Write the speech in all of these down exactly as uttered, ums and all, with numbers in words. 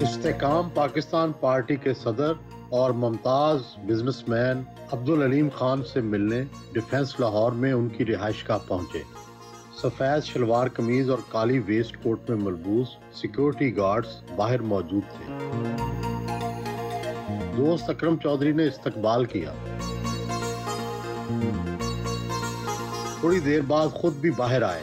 استحکام پاکستان پارٹی کے صدر اور ممتاز بزنس مین عبدالعلیم خان سے ملنے ڈیفنس لاہور میں ان کی رہائش گاہ پہنچے۔ سفید شلوار قمیض اور کالی ویسٹ کوٹ میں ملبوس سیکورٹی گارڈز باہر موجود تھے۔ دوست اکرم چودھری نے استقبال کیا۔ تھوڑی دیر بعد خود بھی باہر آئے۔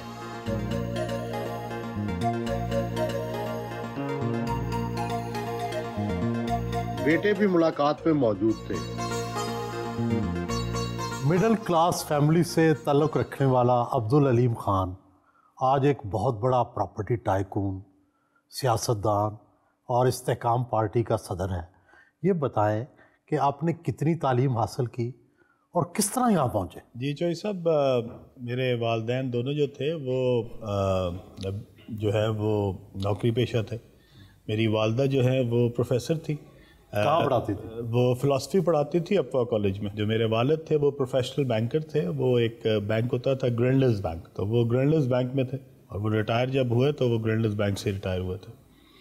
بیٹے بھی ملاقات میں موجود تھے۔ مڈل کلاس فیملی سے تعلق رکھنے والا عبدالعلیم خان آج ایک بہت بڑا پراپرٹی ٹائکون، سیاستدان اور استحکام پارٹی کا صدر ہے۔ یہ بتائیں کہ آپ نے کتنی تعلیم حاصل کی اور کس طرح یہاں پہنچے؟ جی چوئی صاحب، میرے والدین دونوں جو تھے وہ جو ہے وہ نوکری پیشہ تھے۔ میری والدہ جو ہے وہ پروفیسر تھی۔ کہاں پڑھاتی تھی؟ وہ فلاسفی پڑھاتی تھی اپوا کالج میں۔ جو میرے والد تھے وہ پروفیشنل بینکر تھے۔ وہ ایک بینک ہوتا تھا گرینڈلز بینک، تو وہ گرینڈلز بینک میں تھے اور وہ ریٹائر جب ہوئے تو وہ گرینڈلز بینک سے ریٹائر ہوئے تھے۔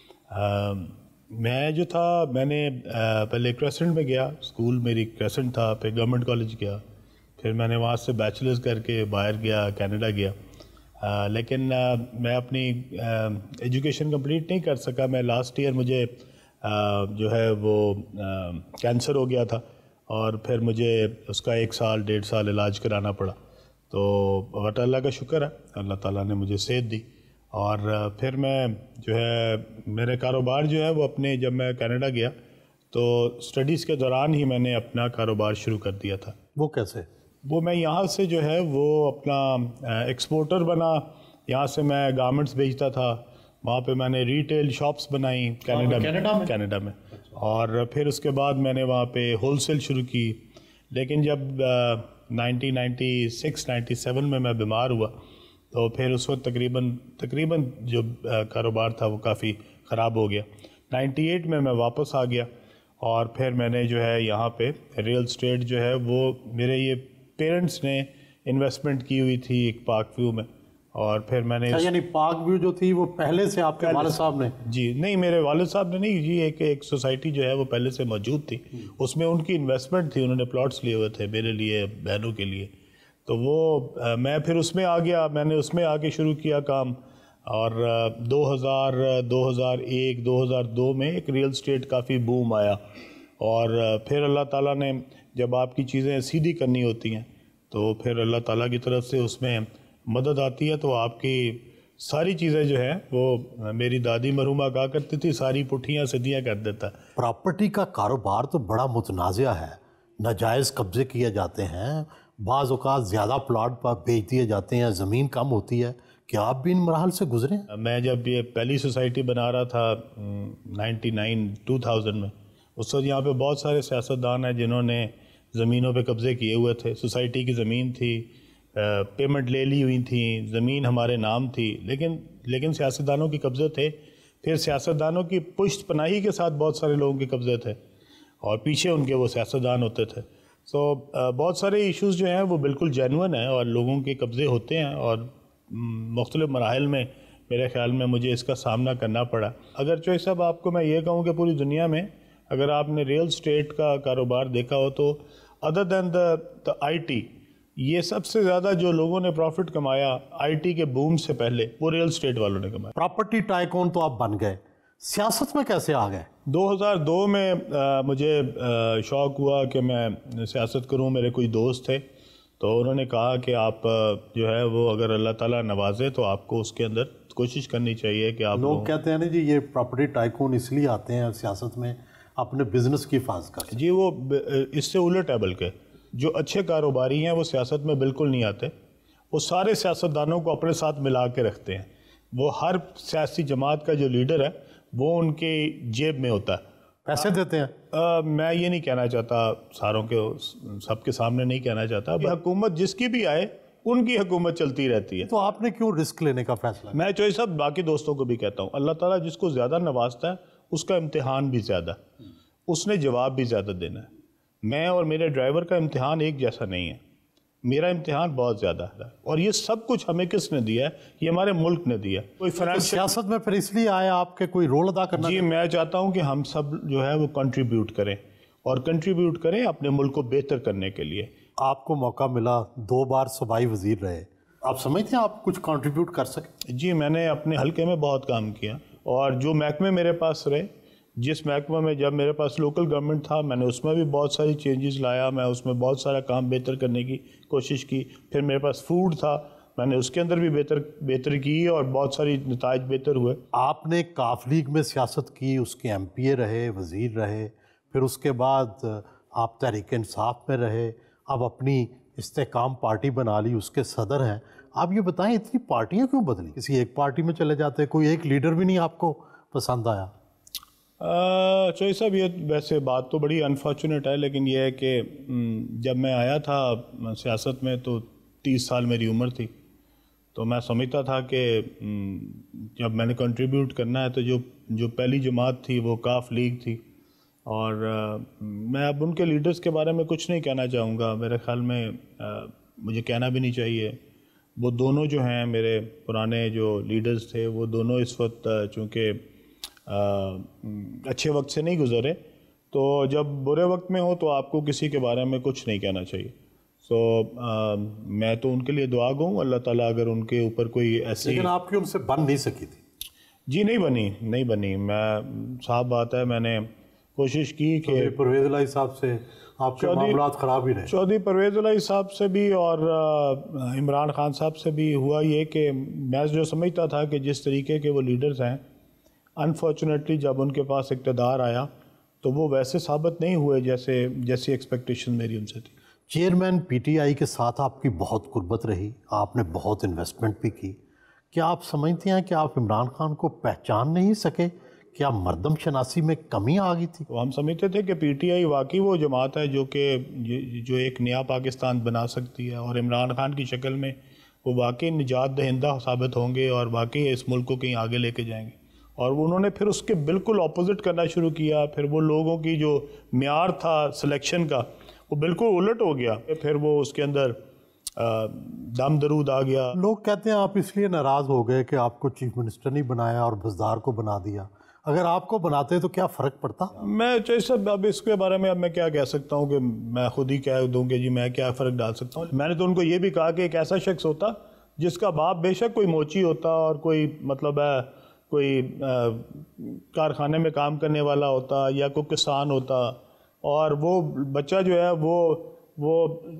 میں جو تھا میں نے پہلے کریسنٹ میں گیا، اسکول میری کریسنٹ تھا، پھر گورنمنٹ کالج گیا، پھر میں نے وہاں سے بیچلرز کر کے باہر گیا، کینیڈا گیا، لیکن میں اپنی ایجوکیشن کمپلیٹ نہیں کر سکا۔ میں لاسٹ ایئر مجھے جو ہے وہ کینسر ہو گیا تھا اور پھر مجھے اس کا ایک سال ڈیڑھ سال علاج کرانا پڑا۔ تو بٹ اللہ کا شکر ہے، اللہ تعالیٰ نے مجھے صحت دی اور پھر میں جو ہے میرے کاروبار جو ہے وہ اپنے جب میں کینیڈا گیا تو اسٹڈیز کے دوران ہی میں نے اپنا کاروبار شروع کر دیا تھا۔ وہ کیسے؟ وہ میں یہاں سے جو ہے وہ اپنا ایکسپورٹر بنا، یہاں سے میں گارمنٹس بیچتا تھا، وہاں پہ میں نے ریٹیل شاپس بنائی کینیڈا میں کینیڈا میں اور پھر اس کے بعد میں نے وہاں پہ ہول سیل شروع کی۔ لیکن جب nineteen ninety six ninety seven میں میں بیمار ہوا تو پھر اس وقت تقریباً تقریباً جو کاروبار تھا وہ کافی خراب ہو گیا۔ نائنٹی ایٹ میں میں واپس آ گیا اور پھر میں نے جو ہے یہاں پہ ریئل اسٹیٹ جو ہے وہ میرے یہ پیرنٹس نے انویسٹمنٹ کی ہوئی تھی ایک پارک ویو میں، اور پھر میں نے یعنی پارک ویو جو تھی وہ پہلے سے آپ کے والد صاحب نے؟ جی نہیں، میرے والد صاحب نے نہیں، جی ایک ایک سوسائٹی جو ہے وہ پہلے سے موجود تھی، اس میں ان کی انویسٹمنٹ تھی، انہوں نے پلاٹس لیے ہوئے تھے میرے لیے، بہنوں کے لیے، تو وہ میں پھر اس میں آ گیا، میں نے اس میں آ کے شروع کیا کام، اور دو ہزار دو ہزار ایک دو ہزار دو میں ایک ریئل اسٹیٹ کافی بوم آیا، اور پھر اللہ تعالیٰ نے جب آپ کی چیزیں سیدھی کرنی ہوتی ہیں تو پھر اللہ تعالیٰ کی طرف سے اس میں مدد آتی ہے، تو آپ کی ساری چیزیں جو ہیں وہ میری دادی مرحومہ کہا کرتی تھی ساری پٹھیاں سدیاں کر دیتا۔ پراپرٹی کا کاروبار تو بڑا متنازع ہے، ناجائز قبضے کیے جاتے ہیں، بعض اوقات زیادہ پلاٹ پر بیچ دیے جاتے ہیں، زمین کم ہوتی ہے، کیا آپ بھی ان مراحل سے گزرے ہیں؟ میں جب یہ پہلی سوسائٹی بنا رہا تھا نائنٹی نائن ٹو تھاؤزنڈ میں، اس وقت یہاں پہ بہت سارے سیاستدان ہیں جنہوں نے زمینوں پہ قبضے کیے ہوئے تھے، سوسائٹی کی زمین تھی، پیمنٹ لے لی ہوئی تھیں، زمین ہمارے نام تھی، لیکن لیکن سیاستدانوں کے قبضے تھے، پھر سیاستدانوں کی پشت پناہی کے ساتھ بہت سارے لوگوں کے قبضے تھے اور پیچھے ان کے وہ سیاستدان ہوتے تھے۔ سو بہت سارے ایشوز جو ہیں وہ بالکل جینون ہیں اور لوگوں کے قبضے ہوتے ہیں، اور مختلف مراحل میں میرے خیال میں مجھے اس کا سامنا کرنا پڑا۔ اگر چوئی صاحب آپ کو میں یہ کہوں کہ پوری دنیا میں اگر آپ نے ریئل اسٹیٹ کا کاروبار دیکھا ہو تو other then the the I T, یہ سب سے زیادہ جو لوگوں نے پروفٹ کمایا آئی ٹی کے بوم سے پہلے وہ ریئل اسٹیٹ والوں نے کمایا۔ پراپرٹی ٹائکون تو آپ بن گئے، سیاست میں کیسے آ گئے؟ دو ہزار دو میں مجھے شوق ہوا کہ میں سیاست کروں۔ میرے کوئی دوست تھے تو انہوں نے کہا کہ آپ جو ہے وہ اگر اللہ تعالیٰ نوازے تو آپ کو اس کے اندر کوشش کرنی چاہیے کہ آپ لوگ کہتے ہیں نا جی یہ پراپرٹی ٹائکون اس لیے آتے ہیں سیاست میں اپنے بزنس کی حفاظت کرتے ہیں۔ جی وہ اس سے الٹ ہے، بلکہ جو اچھے کاروباری ہیں وہ سیاست میں بالکل نہیں آتے، وہ سارے سیاستدانوں کو اپنے ساتھ ملا کے رکھتے ہیں، وہ ہر سیاسی جماعت کا جو لیڈر ہے وہ ان کے جیب میں ہوتا ہے، پیسے دیتے ہیں۔ آ, میں یہ نہیں کہنا چاہتا، ساروں کے سب کے سامنے نہیں کہنا چاہتا، حکومت جس کی بھی آئے ان کی حکومت چلتی رہتی ہے۔ تو آپ نے کیوں رسک لینے کا فیصلہ؟ میں چوئی صاحب باقی دوستوں کو بھی کہتا ہوں، اللہ تعالیٰ جس کو زیادہ نوازتا ہے اس کا امتحان بھی زیادہ، اس نے جواب بھی زیادہ دینا ہے۔ میں اور میرے ڈرائیور کا امتحان ایک جیسا نہیں ہے، میرا امتحان بہت زیادہ ہے، اور یہ سب کچھ ہمیں کس نے دیا ہے؟ یہ ہمارے ملک نے دیا ہے۔ کوئی فائنانشل سیاست میں پھر اس لیے آئے آپ کے کوئی رول ادا کرنا؟ جی میں چاہتا ہوں کہ ہم سب جو ہے وہ کنٹریبیوٹ کریں، اور کنٹریبیوٹ کریں اپنے ملک کو بہتر کرنے کے لیے۔ آپ کو موقع ملا، دو بار صوبائی وزیر رہے، آپ سمجھتے ہیں آپ کچھ کنٹریبیوٹ کر سکیں؟ جی میں نے اپنے حلقے میں بہت کام کیا، اور جو محکمے میرے پاس رہے، جس محکمہ میں جب میرے پاس لوکل گورنمنٹ تھا میں نے اس میں بھی بہت ساری چینجز لایا، میں اس میں بہت سارا کام بہتر کرنے کی کوشش کی۔ پھر میرے پاس فوڈ تھا، میں نے اس کے اندر بھی بہتر بہتر کی، اور بہت ساری نتائج بہتر ہوئے۔ آپ نے کاف لیگ میں سیاست کی، اس کے ایم پی اے رہے، وزیر رہے، پھر اس کے بعد آپ تحریک انصاف میں رہے، اب اپنی استحکام پارٹی بنا لی، اس کے صدر ہیں۔ آپ یہ بتائیں اتنی پارٹیاں کیوں بدلی؟ کسی ایک پارٹی میں چلے جاتے، کوئی ایک لیڈر بھی نہیں آپ کو پسند آیا؟ چوہی صاحب یہ ویسے بات تو بڑی انفارچونیٹ ہے، لیکن یہ ہے کہ جب میں آیا تھا سیاست میں تو تیس سال میری عمر تھی، تو میں سمجھتا تھا کہ جب میں نے کنٹریبیوٹ کرنا ہے تو جو جو پہلی جماعت تھی وہ کاف لیگ تھی، اور میں اب ان کے لیڈرز کے بارے میں کچھ نہیں کہنا چاہوں گا، میرے خیال میں مجھے کہنا بھی نہیں چاہیے۔ وہ دونوں جو ہیں میرے پرانے جو لیڈرز تھے، وہ دونوں اس وقت چونکہ اچھے وقت سے نہیں گزرے، تو جب برے وقت میں ہو تو آپ کو کسی کے بارے میں کچھ نہیں کہنا چاہیے۔ سو میں تو ان کے لیے دعا گوں، اللہ تعالیٰ اگر ان کے اوپر کوئی ایسی... لیکن آپ کی ان سے بن نہیں سکی تھی؟ جی نہیں بنی نہیں بنی میں صاحب بات ہے، میں نے کوشش کی کہ پرویز الہی صاحب سے آپ کے معاملات خراب ہی رہے۔ چودھری پرویز الہی صاحب سے بھی اور عمران خان صاحب سے بھی ہوا یہ کہ میں جو سمجھتا تھا کہ جس طریقے کے وہ لیڈرز ہیں، انفارچونیٹلی جب ان کے پاس اقتدار آیا تو وہ ویسے ثابت نہیں ہوئے جیسے جیسی ایکسپیکٹیشن میری ان سے تھی۔ چیئرمین پی ٹی آئی کے ساتھ آپ کی بہت قربت رہی، آپ نے بہت انویسٹمنٹ بھی کی، کیا آپ سمجھتے ہیں کہ آپ عمران خان کو پہچان نہیں سکے؟ کیا مردم شناسی میں کمی آ گئی تھی؟ ہم سمجھتے تھے کہ پی ٹی آئی واقعی وہ جماعت ہے جو کہ جو ایک نیا پاکستان بنا سکتی ہے، اور عمران خان کی شکل میں وہ واقعی نجات دہندہ ثابت ہوں گے اور واقعی اس ملک کو کہیں آگے لے کے جائیں گے۔ اور انہوں نے پھر اس کے بالکل اپوزٹ کرنا شروع کیا، پھر وہ لوگوں کی جو معیار تھا سلیکشن کا وہ بالکل الٹ ہو گیا، پھر وہ اس کے اندر دم درود آ گیا۔ لوگ کہتے ہیں آپ اس لیے ناراض ہو گئے کہ آپ کو چیف منسٹر نہیں بنایا اور بزدار کو بنا دیا، اگر آپ کو بناتے تو کیا فرق پڑتا؟ میں چاہیے صاحب اب اس کے بارے میں اب میں کیا کہہ سکتا ہوں کہ میں خود ہی کہہ دوں کہ جی میں کیا فرق ڈال سکتا ہوں۔ میں نے تو ان کو یہ بھی کہا کہ ایک ایسا شخص ہوتا جس کا باپ بے شک کوئی موچی ہوتا اور کوئی مطلب ہے کوئی کارخانے میں کام کرنے والا ہوتا یا کوئی کسان ہوتا، اور وہ بچہ جو ہے وہ وہ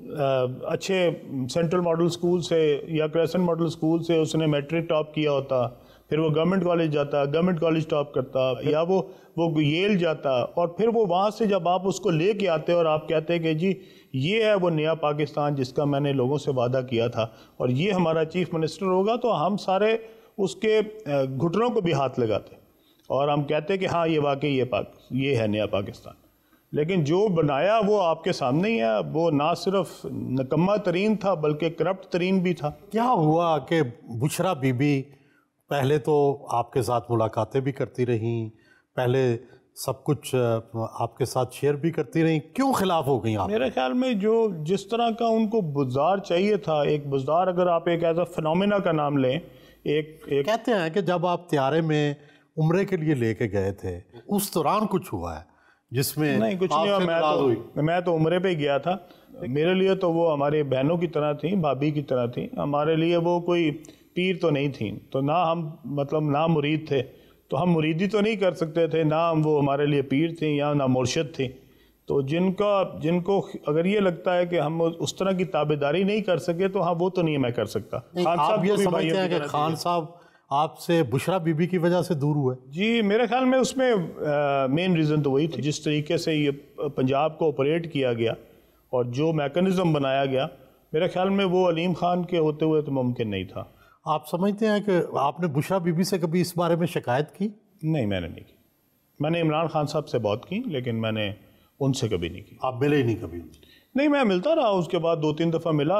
اچھے سینٹرل ماڈل سکول سے یا کریسنٹ ماڈل سکول سے اس نے میٹرک ٹاپ کیا ہوتا، پھر وہ گورنمنٹ کالج جاتا، گورنمنٹ کالج ٹاپ کرتا، یا وہ وہ ییل جاتا، اور پھر وہ وہاں سے جب آپ اس کو لے کے آتے اور آپ کہتے کہ جی یہ ہے وہ نیا پاکستان جس کا میں نے لوگوں سے وعدہ کیا تھا اور یہ ہمارا چیف منسٹر ہوگا، تو ہم سارے اس کے گھٹنوں کو بھی ہاتھ لگاتے اور ہم کہتے کہ ہاں یہ واقعی یہ پاک یہ ہے نیا پاکستان۔ لیکن جو بنایا وہ آپ کے سامنے ہی ہے، وہ نہ صرف نکمہ ترین تھا بلکہ کرپٹ ترین بھی تھا۔ کیا ہوا کہ بشرا بی بی پہلے تو آپ کے ساتھ ملاقاتیں بھی کرتی رہیں، پہلے سب کچھ آپ کے ساتھ شیئر بھی کرتی رہیں، کیوں خلاف ہو گئیں آپ؟ میرے خیال میں جو جس طرح کا ان کو بزدار چاہیے تھا، ایک بزدار اگر آپ ایک ایز اے فنومینا کا نام لیں، ایک ایک کہتے ہیں کہ جب آپ طیارے میں عمرے کے لیے لے کے گئے تھے اس دوران کچھ ہوا ہے جس میں نہیں کچھ نہیں ہوا، میں تو میں تو عمرے پہ گیا تھا، میرے لیے تو وہ ہمارے بہنوں کی طرح تھیں، بھابھی کی طرح تھیں، ہمارے لیے وہ کوئی پیر تو نہیں تھیں، تو نہ ہم مطلب نہ مرید تھے تو ہم مریدی تو نہیں کر سکتے تھے، نہ ہم وہ ہمارے لیے پیر تھیں یا نہ مرشد تھیں، تو جن کا جن کو اگر یہ لگتا ہے کہ ہم اس طرح کی تابعداری نہیں کر سکے تو ہاں وہ تو نہیں میں کر سکتا۔ خان صاحب یہ سمجھتے ہیں کہ خان صاحب آپ سے بشرا بی بی کی وجہ سے دور ہوئے؟ جی میرے خیال میں اس میں مین ریزن تو وہی تھی، جس طریقے سے یہ پنجاب کو آپریٹ کیا گیا اور جو میکنزم بنایا گیا، میرے خیال میں وہ علیم خان کے ہوتے ہوئے تو ممکن نہیں تھا۔ آپ سمجھتے ہیں کہ آپ نے بشرا بی بی سے کبھی اس بارے میں شکایت کی؟ نہیں میں نے نہیں کی، میں نے عمران خان صاحب سے بہت کی لیکن میں نے ان سے کبھی نہیں کی۔ آپ ملے ہی نہیں کبھی؟ نہیں میں ملتا رہا، اس کے بعد دو تین دفعہ ملا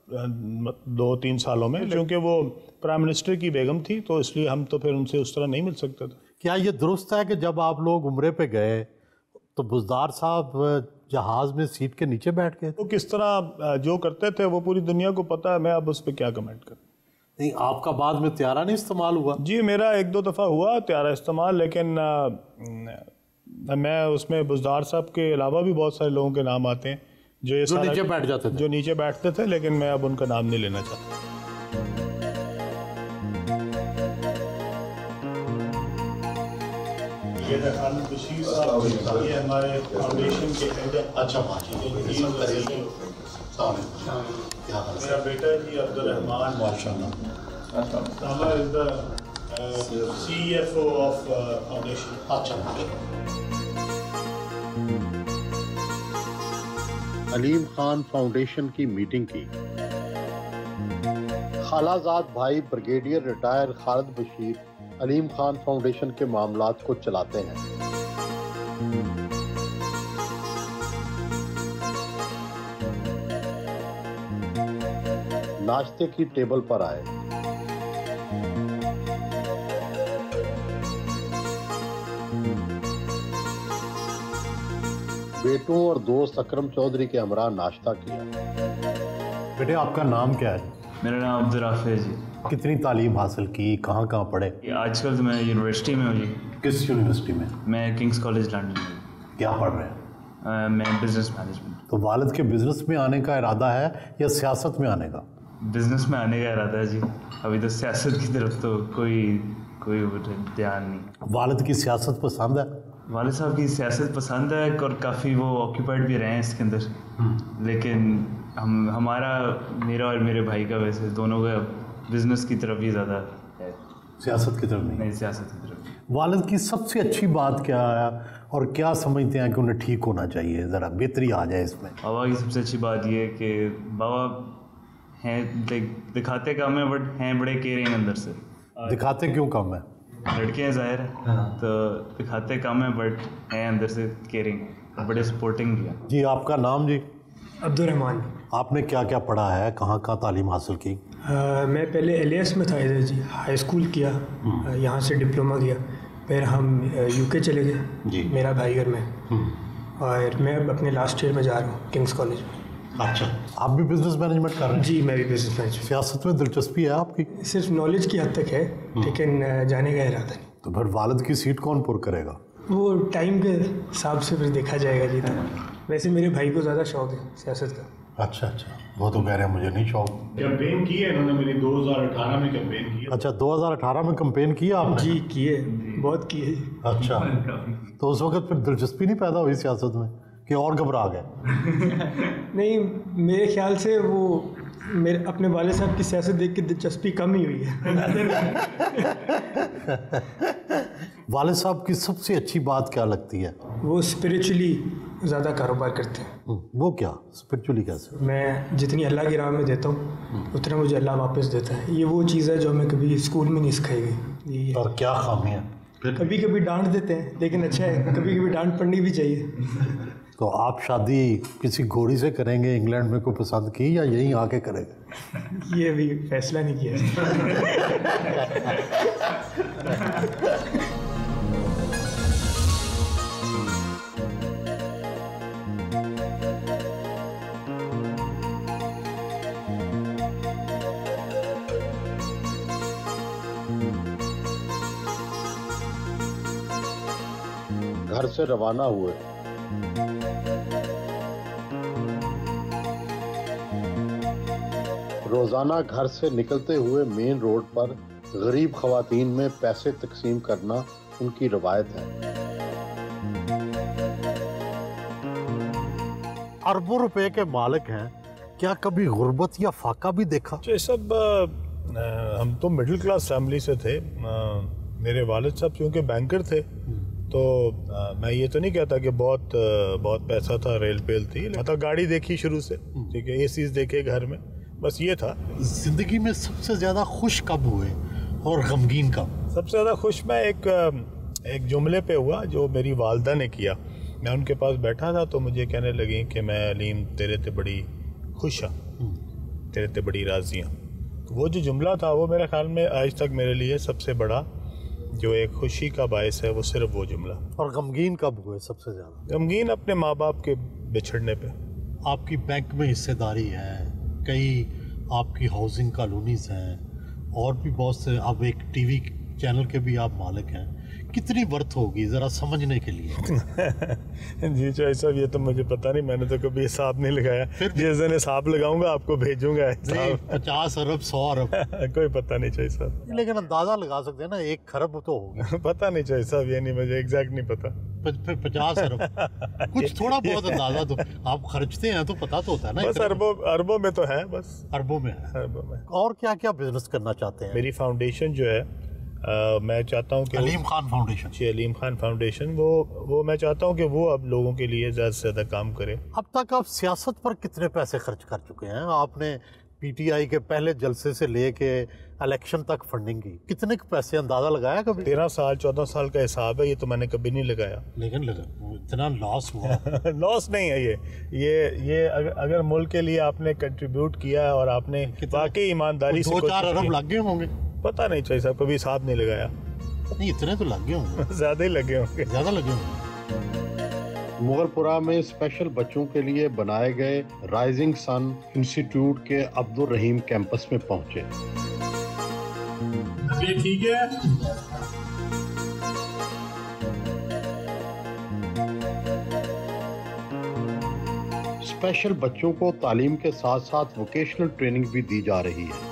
دو تین سالوں میں، کیونکہ وہ پرائم منسٹر کی بیگم تھی تو اس لیے ہم تو پھر ان سے اس طرح نہیں مل سکتے تھے۔ کیا یہ درست ہے کہ جب آپ لوگ عمرے پہ گئے تو بزدار صاحب جہاز میں سیٹ کے نیچے بیٹھ گئے؟ وہ کس طرح جو کرتے تھے وہ پوری دنیا کو پتہ ہے، میں اب اس پہ کیا کمنٹ کروں۔ نہیں، آپ کا بعد میں طیارہ نہیں استعمال ہوا؟ جی میرا ایک دو دفعہ ہوا طیارہ استعمال، لیکن میں اس میں بزدار صاحب کے علاوہ بھی بہت سارے لوگوں کے نام آتے ہیں جو یہ جو نیچے بیٹھ جاتے تھے، جو نیچے بیٹھتے تھے، لیکن میں اب ان کا نام نہیں لینا چاہتا۔ یہ خالد بشیر صاحب، یہ ہمارے فاؤنڈیشن کے ہیڈ ہیں۔ اچھا میرا بیٹا جی عبد الرحمان ماشاء اللہ C F O of foundation. اچھا علیم خان فاؤنڈیشن کی میٹنگ کی۔ خالہ زاد بھائی brigadier retired Khalid Bashir Aleem Khan foundation کے معاملات کو چلاتے ہیں۔ ناشتے کی ٹیبل پر آئے۔ بیٹوں اور دوست اکرم چودھری کے ہمراہ ناشتہ کیا۔ بیٹے آپ کا نام کیا ہے؟ میرا نام عبدالرافع ہے جی۔ کتنی تعلیم حاصل کی، کہاں کہاں پڑھے؟ آج کل تو میں یونیورسٹی میں ہوں جی۔ کس یونیورسٹی میں؟ میں کنگس کالج لنڈن میں۔ کیا پڑھ رہے ہیں؟ میں بزنس مینجمنٹ۔ تو والد کے بزنس میں آنے کا ارادہ ہے یا سیاست میں آنے کا؟ بزنس میں آنے کا ارادہ ہے جی، ابھی تو سیاست کی طرف تو کوئی کوئی دھیان نہیں۔ والد کی سیاست پسند ہے؟ والد صاحب کی سیاست پسند ہے اور کافی وہ آکیوپائڈ بھی رہے ہیں اس کے اندر، لیکن ہم ہمارا میرا اور میرے بھائی کا ویسے دونوں کا بزنس کی طرف ہی زیادہ ہے، سیاست کی طرف نہیں۔ نہیں سیاست کی طرف۔ والد کی سب سے اچھی بات کیا ہے اور کیا سمجھتے ہیں کہ انہیں ٹھیک ہونا چاہیے؟ ذرا بہتری آ جائے اس میں۔ بابا کی سب سے اچھی بات یہ ہے کہ بابا ہیں دکھاتے کم ہیں بٹ ہیں بڑے کیئرنگ اندر سے۔ دکھاتے کیوں کم ہے؟ لڑکے ہیں ظاہر ہے تو دکھاتے کم ہیں بٹ ہیں اندر سے کیئرنگ، بڑے سپورٹنگ بھی ہیں۔ جی آپ کا نام؟ جی عبد الرحمان۔ آپ نے کیا کیا پڑھا ہے، کہاں کہاں تعلیم حاصل کی؟ میں پہلے ایل اے ایس میں تھا ادھر جی، ہائی اسکول کیا، یہاں سے ڈپلومہ کیا، پھر ہم یو کے چلے گئے جی، میرا بھائی اور میں، اور میں اب اپنے لاسٹ ایئر میں جا رہا ہوں کنگس کالج میں۔ اچھا، آپ بھی بزنس مینجمنٹ کر رہے ہیں؟ جی میں بھی بزنس مینجمنٹ۔ سیاست میں دلچسپی ہے آپ کی؟ صرف نالج کی حد تک ہے، لیکن جانے کا ارادہ نہیں۔ تو پھر والد کی سیٹ کون پر کرے گا؟ وہ ٹائم کے حساب سے پھر دیکھا جائے گا جی۔ تو ویسے میرے بھائی کو زیادہ شوق ہے سیاست کا۔ اچھا اچھا، وہ تو کہہ رہے ہیں مجھے نہیں شوق۔ کیمپین کی ہے انہوں نے میری دو ہزار اٹھارہ میں کیمپین کی۔ اچھا، دو ہزار اٹھارہ میں کیمپین کیا آپ نے؟ جی کیے، بہت کیے۔ اچھا، تو اس وقت پھر دلچسپی نہیں پیدا ہوئی سیاست میں کہ اور گھبرا گئے؟ نہیں، میرے خیال سے وہ میرے اپنے والد صاحب کی سیاست دیکھ کے دلچسپی کم ہی ہوئی ہے۔ والد صاحب کی سب سے اچھی بات کیا لگتی ہے؟ وہ اسپریچولی زیادہ کاروبار کرتے ہیں۔ وہ کیا اسپریچولی کیسے؟ میں جتنی اللہ کی راہ میں دیتا ہوں اتنا مجھے اللہ واپس دیتا ہے۔ یہ وہ چیز ہے جو ہمیں کبھی اسکول میں نہیں سکھائی گئی۔ اور کیا خامی ہے؟ کبھی کبھی ڈانٹ دیتے ہیں لیکن اچھا ہے، کبھی کبھی ڈانٹ پڑنی بھی چاہیے۔ تو آپ شادی کسی گھوڑی سے کریں گے انگلینڈ میں کو پسند کی یا یہیں آ کے کریں گے؟ یہ بھی فیصلہ نہیں کیا۔ گھر سے روانہ ہوئے۔ روزانہ گھر سے نکلتے ہوئے مین روڈ پر غریب خواتین میں پیسے تقسیم کرنا ان کی روایت ہے۔ اربوں روپے کے مالک ہیں، کیا کبھی غربت یا فاقہ بھی دیکھا؟ یہ سب ہم تو مڈل کلاس فیملی سے تھے۔ میرے والد صاحب چونکہ بینکر تھے تو میں یہ تو نہیں کہتا کہ بہت بہت پیسہ تھا، ریل پیل تھی، مطلب گاڑی دیکھی شروع سے، ٹھیک ہے، اے سیز دیکھے گھر میں، بس یہ تھا۔ زندگی میں سب سے زیادہ خوش کب ہوئے اور غمگین کب؟ سب سے زیادہ خوش میں ایک ایک جملے پہ ہوا جو میری والدہ نے کیا۔ میں ان کے پاس بیٹھا تھا تو مجھے کہنے لگیں کہ میں علیم تیرے تے بڑی خوش ہاں، تیرے تے بڑی راضی ہاں۔ وہ جو جملہ تھا وہ میرے خیال میں آج تک میرے لیے سب سے بڑا جو ایک خوشی کا باعث ہے، وہ صرف وہ جملہ۔ اور غمگین کب ہوئے سب سے زیادہ؟ غمگین اپنے ماں باپ کے بچھڑنے پہ. آپ کی بینک میں حصے داری ہے, کئی آپ کی ہاؤسنگ کالونیز ہیں, اور بھی بہت سے, اب ایک ٹی وی چینل کے بھی آپ مالک ہیں, کتنی ورتھ ہوگی ذرا سمجھنے کے لیے؟ جی چوہے صاحب یہ تو مجھے پتہ نہیں, میں نے تو کبھی حساب نہیں لگایا. جس دن حساب لگاؤں گا آپ کو بھیجوں گا. پچاس ارب سو ارب کوئی پتہ نہیں چوہے صاحب, لیکن اندازہ لگا سکتے ہیں نا, ایک خرب تو ہوگی. پتہ نہیں چوہے صاحب, یہ نہیں مجھے ایگزیکٹ نہیں پتہ. پچاس ارب کچھ تھوڑا بہت اندازہ تو آپ خرچتے ہیں تو پتہ تو ہوتا ہے نا. بس اربوں اربوں میں تو ہے, بس اربوں میں ہے. اربوں میں. اور کیا کیا بزنس کرنا چاہتے ہیں؟ میری فاؤنڈیشن جو ہے, میں چاہتا ہوں کہ علیم خان فاؤنڈیشن. جی علیم خان فاؤنڈیشن, وہ وہ میں چاہتا ہوں کہ وہ اب لوگوں کے لیے زیادہ سے زیادہ کام کرے. اب تک آپ سیاست پر کتنے پیسے خرچ کر چکے ہیں؟ آپ نے پی ٹی آئی کے پہلے جلسے سے لے کے الیکشن تک فنڈنگ کی, کتنے پیسے اندازہ لگایا کبھی؟ تیرہ سال چودہ سال کا حساب ہے, یہ تو میں نے کبھی نہیں لگایا. لیکن لگا اتنا لاس ہوا. لاس نہیں ہے یہ یہ یہ اگر ملک کے لیے آپ نے کنٹریبیوٹ کیا ہے اور آپ نے واقعی ایمانداری سے, دو چار ارب لگ گئے ہوں گے. پتہ نہیں چاہیے صاحب, کبھی حساب نہیں لگایا. نہیں اتنے تو لگ گئے ہوں گے. زیادہ ہی لگے ہوں گے. زیادہ لگے ہوں گے. مغل پورہ میں اسپیشل بچوں کے لیے بنائے گئے رائزنگ سن انسٹیٹیوٹ کے عبد الرحیم کیمپس میں پہنچے. یہ ٹھیک ہے. اسپیشل بچوں کو تعلیم کے ساتھ ساتھ ووکیشنل ٹریننگ بھی دی جا رہی ہے.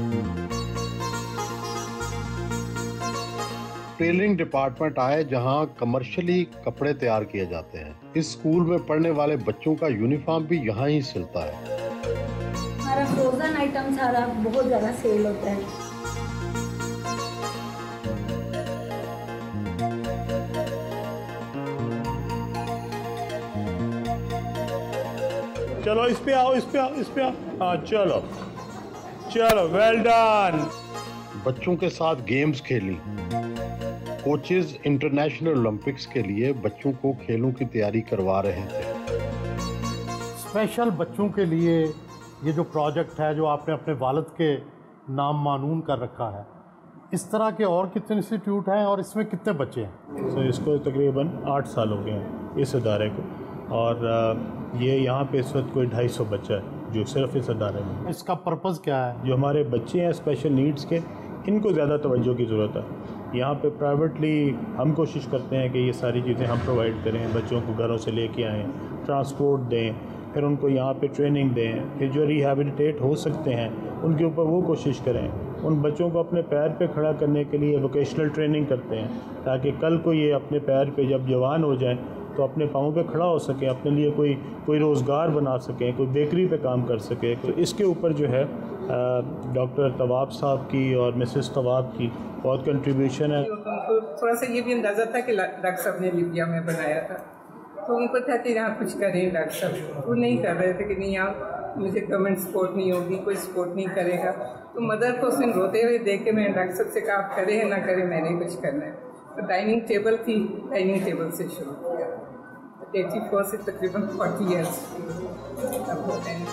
ٹیلرنگ ڈپارٹمنٹ آئے جہاں کمرشلی کپڑے تیار کیے جاتے ہیں. اس اسکول میں پڑھنے والے بچوں کا یونیفارم بھی یہاں ہی سلتا ہے. ہمارا فروزن آئٹم سارا بہت زیادہ سیل ہوتا ہے. چلو اس پہ آؤ, اس پہ آؤ, اس پہ آؤ. ہاں چلو چلو, ویل ڈن. بچوں کے ساتھ گیمز کھیلی. کوچز انٹرنیشنل اولمپکس کے لیے بچوں کو کھیلوں کی تیاری کروا رہے تھے. اسپیشل بچوں کے لیے یہ جو پروجیکٹ ہے جو آپ نے اپنے والد کے نام معنون کر رکھا ہے, اس طرح کے اور کتنے انسٹیٹیوٹ ہیں اور اس میں کتنے بچے ہیں؟ سو اس کو تقریباً آٹھ سال ہو گئے ہیں اس ادارے کو, اور یہ یہاں پہ اس وقت کوئی ڈھائی سو بچہ ہے جو صرف اس ادارے میں. اس کا پرپز کیا ہے؟ جو ہمارے بچے ہیں اسپیشل نیڈز کے, ان کو زیادہ توجہ کی ضرورت ہے. یہاں پہ پرائیویٹلی ہم کوشش کرتے ہیں کہ یہ ساری چیزیں ہم پرووائڈ کریں, بچوں کو گھروں سے لے کے آئیں, ٹرانسپورٹ دیں, پھر ان کو یہاں پہ ٹریننگ دیں, پھر جو ریہیبلیٹیٹ ہو سکتے ہیں ان کے اوپر وہ کوشش کریں. ان بچوں کو اپنے پیر پہ کھڑا کرنے کے لیے ووکیشنل ٹریننگ کرتے ہیں تاکہ کل کو یہ اپنے پیر پہ جب جوان ہو جائیں تو اپنے پاؤں پہ کھڑا ہو سکیں, اپنے لیے کوئی کوئی روزگار بنا سکیں, کوئی بیکری پہ کام کر سکیں. تو اس کے اوپر جو ہے ڈاکٹر طواب صاحب کی اور مسز طواب کی بہت کنٹریبیوشن ہے. تھوڑا سا یہ بھی اندازہ تھا کہ ڈاکٹر صاحب نے لیبیا میں بنایا تھا, تو ان کو تھا کہ یہاں کچھ کریں ڈاکٹر صاحب. وہ نہیں کر رہے تھے کہ نہیں یہاں مجھے گورنمنٹ سپورٹ نہیں ہوگی, کوئی سپورٹ نہیں کرے گا. تو مدر کو اس دن روتے ہوئے دیکھ کے میں نے ڈاکٹر صاحب سے کہا آپ کریں نہ کریں میں نے کچھ کرنا ہے. تو ڈائننگ ٹیبل تھی, ڈائننگ ٹیبل سے شروع کیا. ایٹی فور سے تقریباً فورٹی ایئرس اب ہوتے ہیں.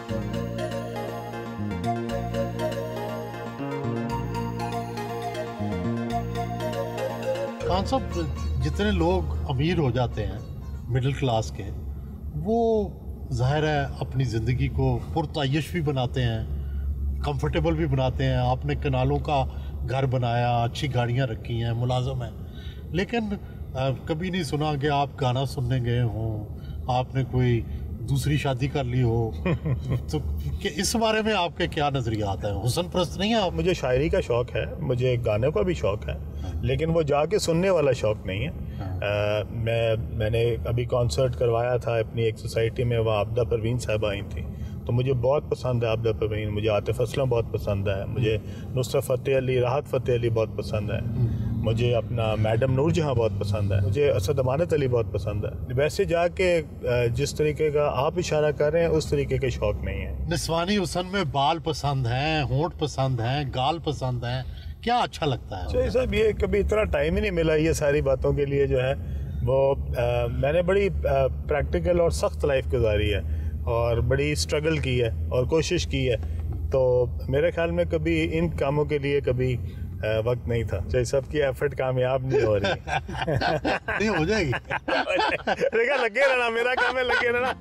خان صاحب, جتنے لوگ امیر ہو جاتے ہیں مڈل کلاس کے, وہ ظاہر ہے اپنی زندگی کو پرتعیش بھی بناتے ہیں, کمفرٹیبل بھی بناتے ہیں. آپ نے کنالوں کا گھر بنایا, اچھی گاڑیاں رکھی ہیں, ملازم ہیں, لیکن کبھی نہیں سنا کہ آپ گانا سننے گئے ہوں, آپ نے کوئی دوسری شادی کر لی ہو. تو اس بارے میں آپ کے کیا نظریات ہیں؟ حسن پرست نہیں ہیں آپ؟ مجھے شاعری کا شوق ہے, مجھے گانے کا بھی شوق ہے, لیکن وہ جا کے سننے والا شوق نہیں ہے. میں میں نے ابھی کانسرٹ کروایا تھا اپنی ایک سوسائٹی میں, وہاں عابدہ پروین صاحبہ آئی تھیں, تو مجھے بہت پسند ہے عابدہ پروین, مجھے عاطف اسلم بہت پسند ہے, مجھے نصرت فتح علی, راحت فتح علی بہت پسند ہے, مجھے اپنا میڈم نور جہاں بہت پسند ہے, مجھے اسد امانت علی بہت پسند ہے. ویسے جا کے جس طریقے کا آپ اشارہ کر رہے ہیں اس طریقے کے شوق نہیں ہے. نسوانی حسن میں بال پسند ہیں, ہونٹ پسند ہیں, گال پسند ہیں, کیا اچھا لگتا ہے؟ چاہیے صاحب یہ کبھی اتنا ٹائم ہی نہیں ملا یہ ساری باتوں کے لیے. جو ہے وہ میں نے بڑی پریکٹیکل اور سخت لائف گزاری ہے اور بڑی اسٹرگل کی ہے اور کوشش کی ہے, تو میرے خیال میں کبھی ان کاموں کے لیے کبھی वक्त नहीं था। चाहे सबकी एफर्ट कामयाब नहीं हो रही नहीं हो जाएगी। देखा लगे रहना, मेरा काम है लगे रहना।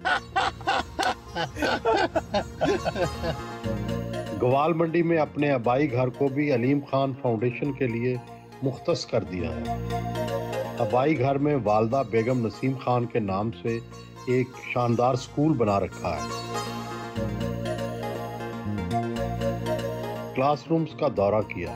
गवाल मंडी में अपने आबाई घर को भी अलीम खान फाउंडेशन के लिए मुख्तस कर दिया है। आबाई घर में वालदा बेगम नसीम खान के नाम से एक शानदार स्कूल बना रखा है। क्लासरूम्स का दौरा किया।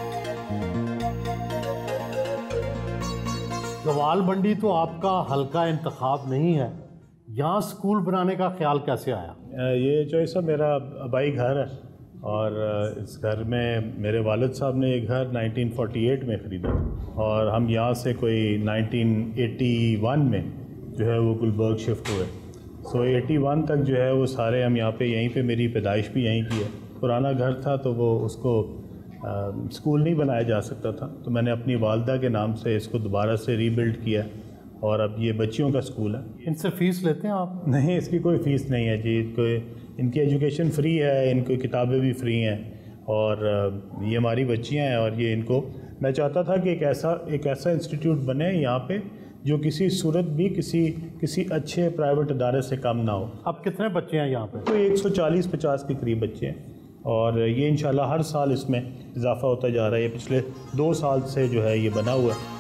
गवाल मंडी तो आपका हल्का इंतखाब नहीं है, यहाँ स्कूल बनाने का ख्याल कैसे आया? ये जो है मेरा आबाई घर है और इस घर में मेरे वालिद साहब ने ये घर नाइनटीन फोर्टी एट में ख़रीदा और हम यहाँ से कोई नाइनटीन एटी वन में जो है वो गुलबर्ग शिफ्ट हुए। सो एटी वन तक जो है वो सारे हम यहाँ पे यहीं पे मेरी पैदाइश भी यहीं की है। पुराना घर था तो वो उसको आ, स्कूल नहीं बनाया जा सकता था, तो मैंने अपनी वालदा के नाम से इसको दोबारा से रीबिल्ड किया और अब ये बच्चियों का स्कूल है। इनसे फ़ीस लेते हैं आप? नहीं, इसकी कोई फ़ीस नहीं है जी। कोई इनकी एजुकेशन फ्री है, इनकी किताबें भी फ्री हैं और ये हमारी बच्चियां हैं और ये इनको मैं चाहता था कि एक ऐसा एक ऐसा इंस्टीट्यूट बने यहाँ पे जो किसी सूरत भी किसी किसी अच्छे प्राइवेट इदारे से कम ना हो। अब कितने बच्चे हैं यहाँ पे? तो एक सौ चालीस पचास के करीब बच्चे हैं और ये इंशाल्लाह हर साल इसमें इजाफा होता जा रहा है। ये पिछले दो साल से जो है ये बना हुआ है।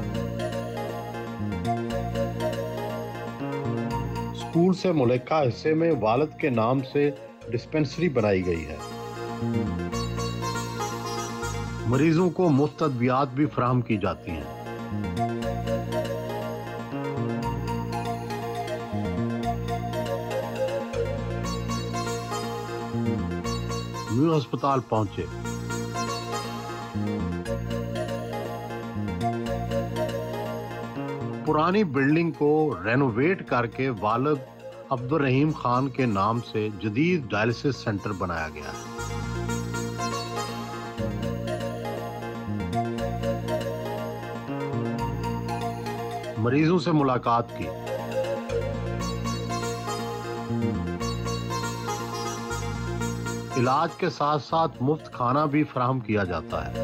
स्कूल से मुल्का हिस्से में वालिद के नाम से डिस्पेंसरी बनाई गई है। मरीजों को मुफ्त अद्वियात भी फराहम की जाती हैं। न्यू अस्पताल पहुंचे। पुरानी बिल्डिंग को रेनोवेट करके वालिद अब्दुल रहीम खान के नाम से जदीद डायलिसिस सेंटर बनाया गया है। मरीजों से मुलाकात की। इलाज के साथ साथ मुफ्त खाना भी फराहम किया जाता है।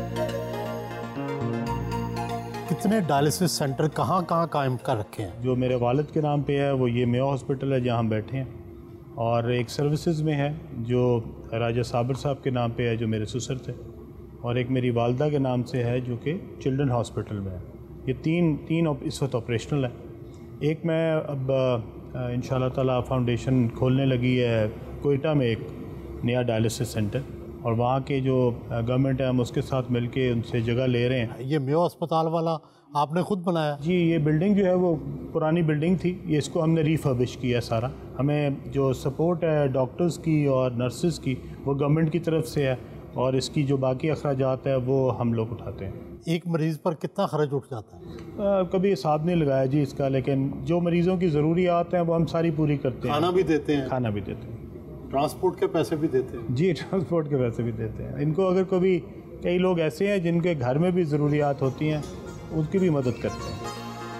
कितने डायलिसिस सेंटर कहाँ कहाँ कायम कर रखे हैं? जो मेरे वालिद के नाम पे है वो ये मेयो हॉस्पिटल है जहाँ हम बैठे हैं, और एक सर्विसेज में है जो राजा साबिर साहब के नाम पे है जो मेरे ससुर थे, और एक मेरी वालदा के नाम से है जो कि चिल्ड्रन हॉस्पिटल में है। ये तीन तीन इस वक्त ऑपरेशनल है। एक मैं अब इंशाल्लाह ताला फाउंडेशन खोलने लगी है कोयटा में एक नया डायलिसिस सेंटर, और वहाँ के जो गवर्नमेंट है हम उसके साथ मिलके उनसे जगह ले रहे हैं। ये मेयो अस्पताल वाला आपने खुद बनाया? जी, ये बिल्डिंग जो है वो पुरानी बिल्डिंग थी, ये इसको हमने रीफर्बिश किया सारा। हमें जो सपोर्ट है डॉक्टर्स की और नर्सेस की वो गवर्नमेंट की तरफ से है, और इसकी जो बाकी अखराजात है वो हम लोग उठाते हैं। एक मरीज़ पर कितना खर्च उठ जाता है? आ, कभी हिसाब नहीं लगाया जी इसका, लेकिन जो मरीज़ों की ज़रूरियात हैं वो हम सारी पूरी करते हैं। खाना भी देते हैं? खाना भी देते हैं। ट्रांसपोर्ट के पैसे भी देते हैं? जी, ट्रांसपोर्ट के पैसे भी देते हैं। इनको अगर कभी कई लोग ऐसे हैं जिनके घर में भी ज़रूरियात होती हैं, उसकी भी मदद करते हैं।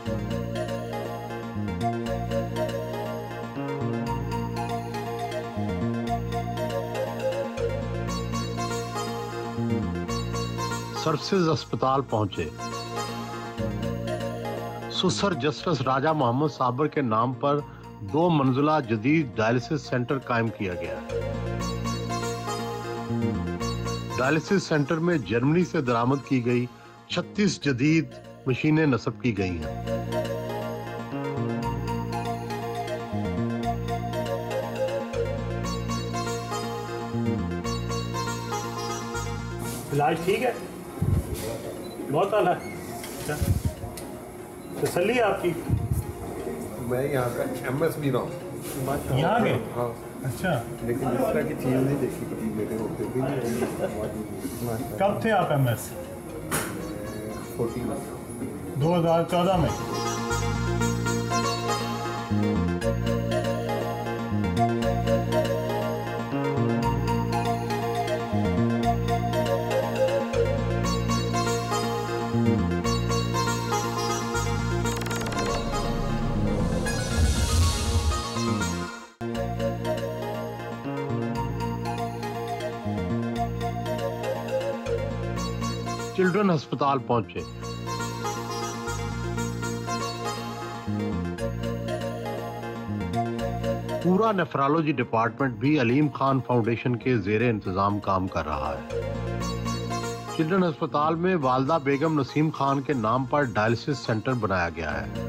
सर्विसेज अस्पताल पहुंचे। सुसर जस्टिस राजा मोहम्मद साबर के नाम पर दो मंजिला जदीद डायलिसिस सेंटर कायम किया गया है। डायलिसिस सेंटर में जर्मनी से दरामद की गई छत्तीस जदीद मशीनें नस्ब की गई हैं। इलाज ठीक है, बहुत आला है। तसल्ली है आपकी? मैं यहाँ का एम एस भी रहा हूँ। यहाँ के? हाँ। अच्छा, लेकिन इस तरह की चीज़ नहीं देखी कभी मेरे होते भी नहीं। कब थे आप एम एस? फोर्टीन दो हज़ार चौदह में। चिल्ड्रन अस्पताल पहुंचे। पूरा नेफ्रोलॉजी डिपार्टमेंट भी अलीम खान फाउंडेशन के ज़ेरे इंतजाम काम कर रहा है। चिल्ड्रन अस्पताल में वालदा बेगम नसीम खान के नाम पर डायलिसिस सेंटर बनाया गया है।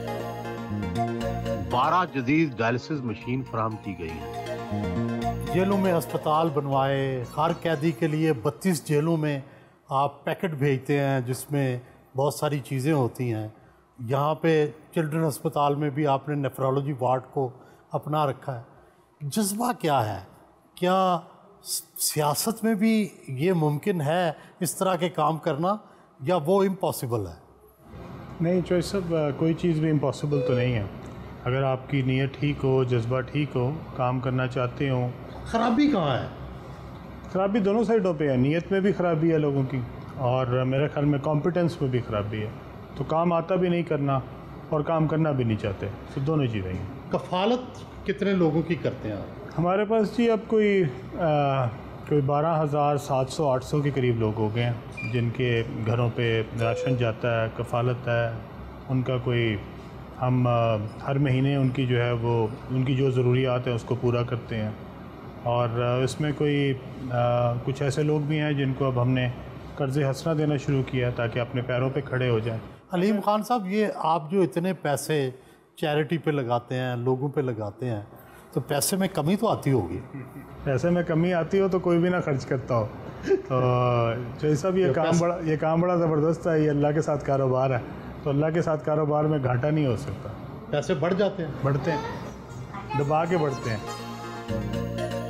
बारह जदीद डायलिसिस मशीन फराहम की गई है। जेलों में अस्पताल बनवाए, हर कैदी के लिए बत्तीस जेलों में आप पैकेट भेजते हैं जिसमें बहुत सारी चीज़ें होती हैं। यहाँ पे चिल्ड्रन अस्पताल में भी आपने नेफ्रोलॉजी वार्ड को अपना रखा है। जज्बा क्या है? क्या सियासत में भी ये मुमकिन है इस तरह के काम करना, या वो इम्पॉसिबल है? नहीं चॉइस साहब, कोई चीज़ भी इम्पॉसिबल तो नहीं है। अगर आपकी नीयत ठीक हो, जज्बा ठीक हो, काम करना चाहते हो। ख़राबी कहाँ है? ख़राबी दोनों साइडों पे है। नीयत में भी ख़राबी है लोगों की, और मेरे ख्याल में कॉम्पिटेंस में भी ख़राबी है। तो काम आता भी नहीं करना और काम करना भी नहीं चाहते, तो दोनों चीज़ें हैं। कफ़ालत कितने लोगों की करते हैं आप? हमारे पास जी अब कोई आ, कोई बारह हज़ार सात सौ आठ सौ के करीब लोग हो गए हैं जिनके घरों पे राशन जाता है, कफ़ालत है उनका। कोई हम आ, हर महीने उनकी जो है वो उनकी जो ज़रूरियात है उसको पूरा करते हैं। और आ, इसमें कोई आ, कुछ ऐसे लोग भी हैं जिनको अब हमने कर्ज़ हसना देना शुरू किया ताकि अपने पैरों पे खड़े हो जाएं। अलीम खान साहब, ये आप जो इतने पैसे चैरिटी पे लगाते हैं, लोगों पे लगाते हैं, तो पैसे में कमी तो आती होगी? पैसे में कमी आती हो तो कोई भी ना खर्च करता हो। तो जैसे साहब ये काम बड़ा ये काम बड़ा ज़बरदस्त है, ये अल्लाह के साथ कारोबार है, तो अल्लाह के साथ कारोबार में घाटा नहीं हो सकता। पैसे बढ़ जाते हैं? बढ़ते हैं, दबा के बढ़ते हैं।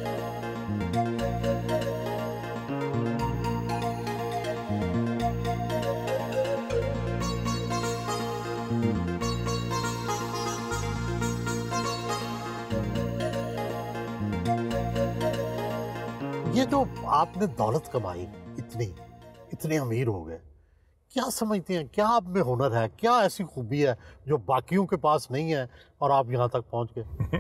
ये जो आपने दौलत कमाई, इतनी इतने अमीर हो गए, क्या समझते हैं? क्या आप में हुनर है? क्या ऐसी खूबी है जो बाकियों के पास नहीं है और आप यहाँ तक पहुँच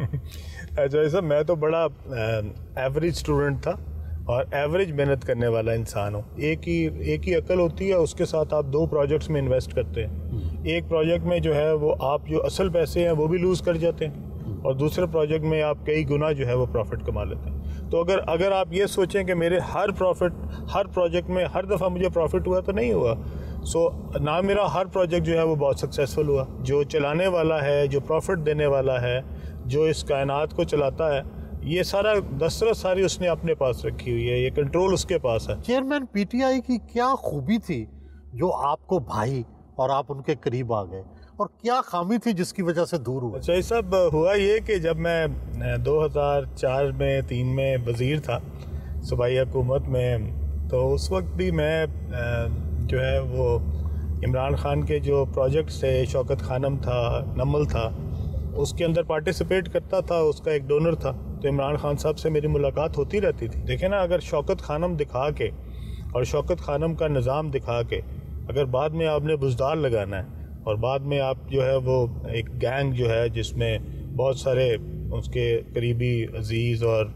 गए? अच्छा ऐसा, मैं तो बड़ा एवरेज स्टूडेंट था और एवरेज मेहनत करने वाला इंसान हूँ। एक ही एक ही अकल होती है, उसके साथ आप दो प्रोजेक्ट्स में इन्वेस्ट करते हैं। एक प्रोजेक्ट में जो है वो आप जो असल पैसे हैं वो भी लूज़ कर जाते हैं, और दूसरे प्रोजेक्ट में आप कई गुना जो है वो प्रॉफिट कमा लेते हैं। तो अगर अगर आप ये सोचें कि मेरे हर प्रॉफिट हर प्रोजेक्ट में हर दफ़ा मुझे प्रॉफिट हुआ, तो नहीं हुआ। सो so, ना मेरा हर प्रोजेक्ट जो है वो बहुत सक्सेसफुल हुआ। जो चलाने वाला है, जो प्रॉफिट देने वाला है, जो इस कायनात को चलाता है, ये सारा दस्तरत सारी उसने अपने पास रखी हुई है, ये कंट्रोल उसके पास है। चेयरमैन पीटीआई की क्या खूबी थी जो आपको भाई और आप उनके करीब आ गए, और क्या खामी थी जिसकी वजह से दूर हुआ? अच्छा, ये सब हुआ ये कि जब मैं दो हज़ार चार में तीन में वज़ीर था सूबाई हुकूमत में, तो उस वक्त भी मैं जो है वो इमरान खान के जो प्रोजेक्ट्स थे, शौकत खानम था, नमल था, उसके अंदर पार्टिसिपेट करता था, उसका एक डोनर था। तो इमरान खान साहब से मेरी मुलाकात होती रहती थी। देखें ना, अगर शौकत खानम दिखा के और शौकत खानम का निज़ाम दिखा के अगर बाद में आपने बुज़दार लगाना है, और बाद में आप जो है वो एक गैंग जो है जिसमें बहुत सारे उसके करीबी अजीज़ और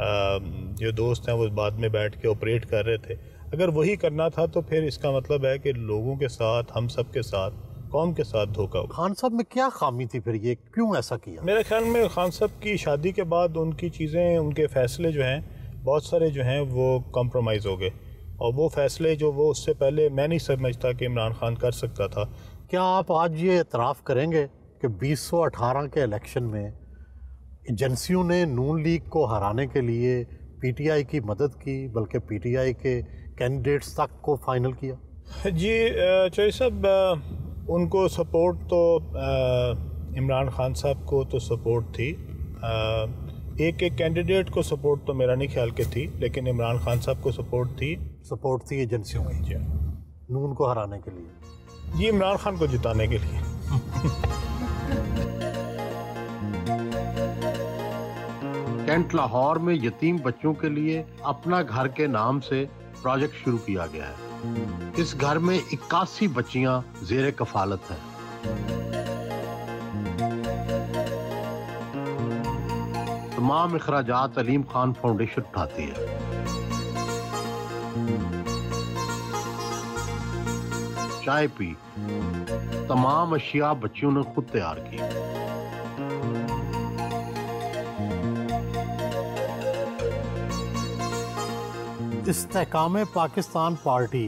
जो दोस्त हैं वो बाद में बैठ के ऑपरेट कर रहे थे, अगर वही करना था तो फिर इसका मतलब है कि लोगों के साथ, हम सब के साथ, कौम के साथ धोखा हो। खान साहब में क्या खामी थी फिर, ये क्यों ऐसा किया? मेरे ख्याल में खान साहब की शादी के बाद उनकी चीज़ें, उनके फ़ैसले जो हैं बहुत सारे जो हैं वो कॉम्प्रोमाइज़ हो गए, और वो फ़ैसले जो वो उससे पहले मैं नहीं समझता कि इमरान खान कर सकता था। क्या आप आज ये एतराफ़ करेंगे कि बीस सौ अठारह के इलेक्शन में एजेंसियों ने नून लीग को हराने के लिए पीटीआई की मदद की, बल्कि पीटीआई के कैंडिडेट्स तक को फाइनल किया? जी चौधरी साहब, उनको सपोर्ट तो इमरान खान साहब को तो सपोर्ट थी, एक एक कैंडिडेट को सपोर्ट तो मेरा नहीं ख्याल के थी, लेकिन इमरान खान साहब को सपोर्ट थी सपोर्ट थी एजेंसियों की जी नून को हराने के लिए, जी इमरान खान को जिताने के लिए। कैंट लाहौर में यतीम बच्चों के लिए अपना घर के नाम से प्रोजेक्ट शुरू किया गया है। इस घर में इक्यासी बच्चियां जेर कफालत हैं। तमाम इखराजात अलीम खान फाउंडेशन उठाती है। چائے پی، تمام اشیاء بچیوں نے خود تیار کی۔ استحکام پاکستان پارٹی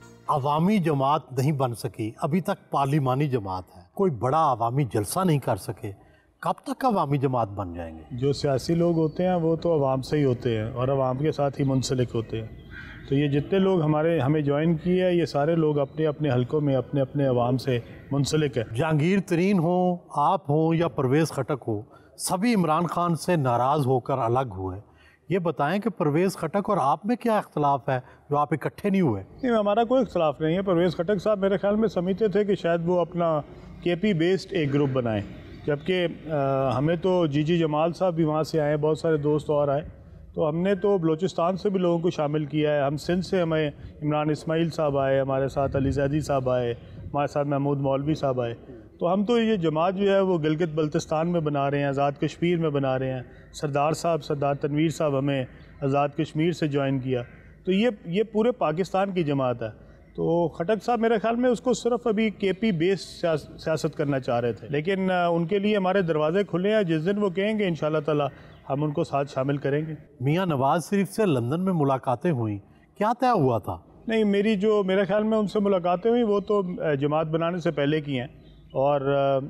عوامی جماعت نہیں بن سکی، ابھی تک پارلیمانی جماعت ہے، کوئی بڑا عوامی جلسہ نہیں کر سکے، کب تک عوامی جماعت بن جائیں گے؟ جو سیاسی لوگ ہوتے ہیں وہ تو عوام سے ہی ہوتے ہیں اور عوام کے ساتھ ہی منسلک ہوتے ہیں، تو یہ جتنے لوگ ہمارے ہمیں جوائن کیے ہیں یہ سارے لوگ اپنے اپنے حلقوں میں اپنے اپنے عوام سے منسلک ہیں۔ جہانگیر ترین ہوں، آپ ہوں یا پرویز خٹک ہو، سبھی عمران خان سے ناراض ہو کر الگ ہوئے۔ یہ بتائیں کہ پرویز خٹک اور آپ میں کیا اختلاف ہے جو آپ اکٹھے نہیں ہوئے؟ نہیں، ہمارا کوئی اختلاف نہیں ہے۔ پرویز خٹک صاحب میرے خیال میں سمجھتے تھے کہ شاید وہ اپنا کے پی بیسڈ ایک گروپ بنائیں، جبکہ ہمیں تو جی جی جمال صاحب بھی وہاں سے آئے، بہت سارے دوست اور آئے، تو ہم نے تو بلوچستان سے بھی لوگوں کو شامل کیا ہے۔ ہم سندھ سے ہمیں عمران اسماعیل صاحب آئے، ہمارے ساتھ علی زیدی صاحب آئے، ہمارے ساتھ محمود مولوی صاحب آئے، تو ہم تو یہ جماعت جو ہے وہ گلگت بلتستان میں بنا رہے ہیں، آزاد کشمیر میں بنا رہے ہیں۔ سردار صاحب سردار تنویر صاحب ہمیں آزاد کشمیر سے جوائن کیا، تو یہ یہ پورے پاکستان کی جماعت ہے۔ تو خٹک صاحب میرے خیال میں اس کو صرف ابھی کے پی بیس سیاست کرنا چاہ رہے تھے، لیکن ان کے لیے ہمارے دروازے کھلے ہیں، جس دن وہ کہیں گے انشاءاللہ تعالی ہم ان کو ساتھ شامل کریں گے۔ میاں نواز شریف سے لندن میں ملاقاتیں ہوئیں، کیا طے ہوا تھا؟ نہیں، میری جو میرے خیال میں ان سے ملاقاتیں ہوئیں وہ تو جماعت بنانے سے پہلے کی ہیں، اور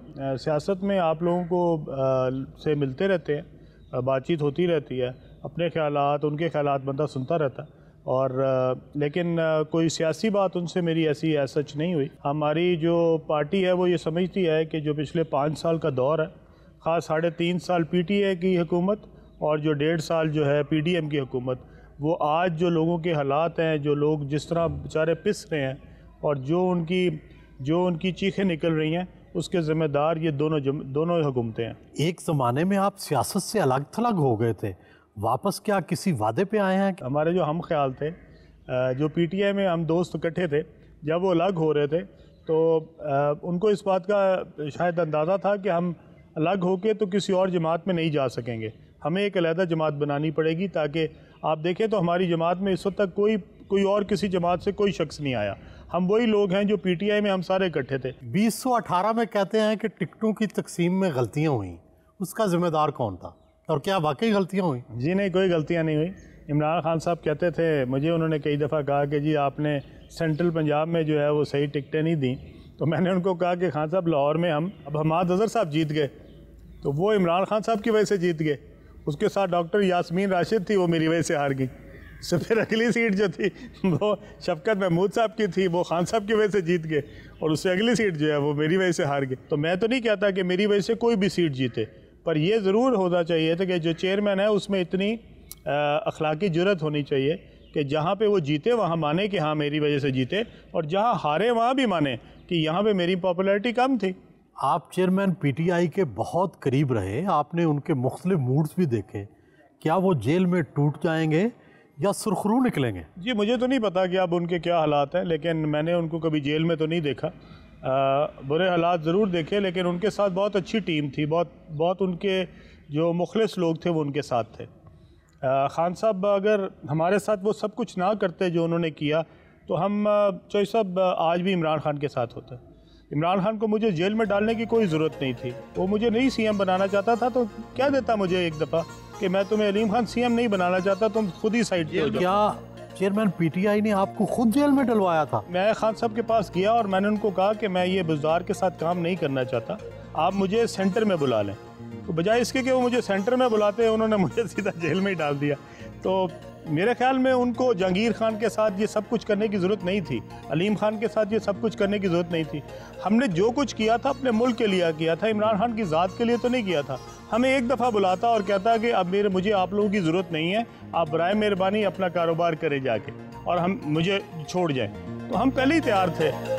سیاست میں آپ لوگوں کو سے ملتے رہتے ہیں، بات چیت ہوتی رہتی ہے، اپنے خیالات ان کے خیالات بندہ سنتا رہتا ہے، اور لیکن کوئی سیاسی بات ان سے میری ایسی ایس سچ نہیں ہوئی۔ ہماری جو پارٹی ہے وہ یہ سمجھتی ہے کہ جو پچھلے پانچ سال کا دور ہے، خاص ساڑھے تین سال پی ٹی اے کی حکومت اور جو ڈیڑھ سال جو ہے پی ڈی ایم کی حکومت، وہ آج جو لوگوں کے حالات ہیں، جو لوگ جس طرح بیچارے پس رہے ہیں اور جو ان کی جو ان کی چیخیں نکل رہی ہیں، اس کے ذمہ دار یہ دونوں جم... دونوں حکومتیں ہیں۔ ایک زمانے میں آپ سیاست سے الگ تھلگ ہو گئے تھے، واپس کیا کسی وعدے پہ آئے ہیں؟ ہمارے جو ہم خیال تھے، جو پی ٹی آئی میں ہم دوست اکٹھے تھے، جب وہ الگ ہو رہے تھے تو ان کو اس بات کا شاید اندازہ تھا کہ ہم الگ ہو کے تو کسی اور جماعت میں نہیں جا سکیں گے، ہمیں ایک علیحدہ جماعت بنانی پڑے گی، تاکہ آپ دیکھیں تو ہماری جماعت میں اس وقت تک کوئی کوئی اور کسی جماعت سے کوئی شخص نہیں آیا، ہم وہی لوگ ہیں جو پی ٹی آئی میں ہم سارے اکٹھے تھے۔ بیس سو اٹھارہ میں کہتے ہیں کہ ٹکٹوں کی تقسیم میں غلطیاں ہوئیں، اس کا ذمہ دار کون تھا اور کیا واقعی غلطیاں ہوئیں؟ جی نہیں، کوئی غلطیاں نہیں ہوئی۔ عمران خان صاحب کہتے تھے، مجھے انہوں نے کئی دفعہ کہا کہ جی آپ نے سینٹرل پنجاب میں جو ہے وہ صحیح ٹکٹیں نہیں دیں، تو میں نے ان کو کہا کہ خان صاحب لاہور میں ہم اب حماد اظہر صاحب جیت گئے، تو وہ عمران خان صاحب کی وجہ سے جیت گئے، اس کے ساتھ ڈاکٹر یاسمین راشد تھی، وہ میری وجہ سے ہار گئی، سے پھر اگلی سیٹ جو تھی وہ شفقت محمود صاحب کی تھی، وہ خان صاحب کی وجہ سے جیت گئے، اور اس سے اگلی سیٹ جو ہے وہ میری وجہ سے ہار گئی۔ تو میں تو نہیں کہتا کہ میری وجہ سے کوئی بھی سیٹ جیتے، پر یہ ضرور ہونا چاہیے تھا کہ جو چیئرمین ہے اس میں اتنی اخلاقی جرت ہونی چاہیے کہ جہاں پہ وہ جیتے وہاں مانے کہ ہاں میری وجہ سے جیتے، اور جہاں ہارے وہاں بھی مانے کہ یہاں پہ میری پاپولیرٹی کم تھی۔ آپ چیئرمین پی ٹی آئی کے بہت قریب رہے، آپ نے ان کے مختلف موڈز بھی دیکھے، کیا وہ جیل میں ٹوٹ جائیں گے یا سرخرو نکلیں گے؟ جی مجھے تو نہیں پتا کہ اب ان کے کیا حالات ہیں، لیکن میں نے ان کو کبھی جیل میں تو نہیں دیکھا، آ, برے حالات ضرور دیکھے، لیکن ان کے ساتھ بہت اچھی ٹیم تھی، بہت بہت ان کے جو مخلص لوگ تھے وہ ان کے ساتھ تھے۔ آ, خان صاحب اگر ہمارے ساتھ وہ سب کچھ نہ کرتے جو انہوں نے کیا تو ہم چوہی صاحب آج بھی عمران خان کے ساتھ ہوتے۔ عمران خان کو مجھے جیل میں ڈالنے کی کوئی ضرورت نہیں تھی، وہ مجھے نہیں سی ایم بنانا چاہتا تھا تو کیا دیتا مجھے ایک دفعہ کہ میں تمہیں علیم خان سی ایم نہیں بنانا چاہتا، تم خود ہی سائڈ پہ ہو جاؤ۔ کیا چیئرمین پی ٹی آئی نے آپ کو خود جیل میں ڈلوایا تھا؟ میں خان صاحب کے پاس گیا اور میں نے ان کو کہا کہ میں یہ بزدار کے ساتھ کام نہیں کرنا چاہتا، آپ مجھے سینٹر میں بلا لیں، تو بجائے اس کے کہ وہ مجھے سینٹر میں بلاتے ہیں انہوں نے مجھے سیدھا جیل میں ہی ڈال دیا۔ تو میرے خیال میں ان کو جہانگیر خان کے ساتھ یہ سب کچھ کرنے کی ضرورت نہیں تھی، علیم خان کے ساتھ یہ سب کچھ کرنے کی ضرورت نہیں تھی۔ ہم نے جو کچھ کیا تھا اپنے ملک کے لیے کیا تھا، عمران خان کی ذات کے لیے تو نہیں کیا تھا۔ ہمیں ایک دفعہ بلاتا اور کہتا کہ اب میرے مجھے آپ لوگوں کی ضرورت نہیں ہے، آپ برائے مہربانی اپنا کاروبار کریں جا کے اور ہم مجھے چھوڑ جائیں، تو ہم پہلے ہی تیار تھے۔